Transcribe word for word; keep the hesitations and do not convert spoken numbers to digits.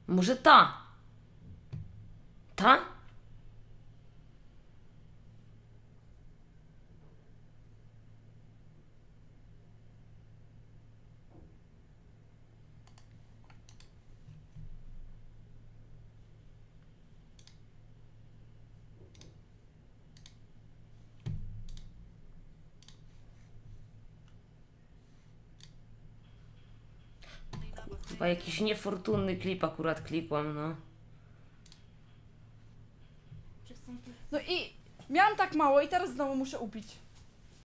Może ta? Ta? Chyba jakiś niefortunny klip akurat klikłam, no. No i miałam tak mało i teraz znowu muszę upić.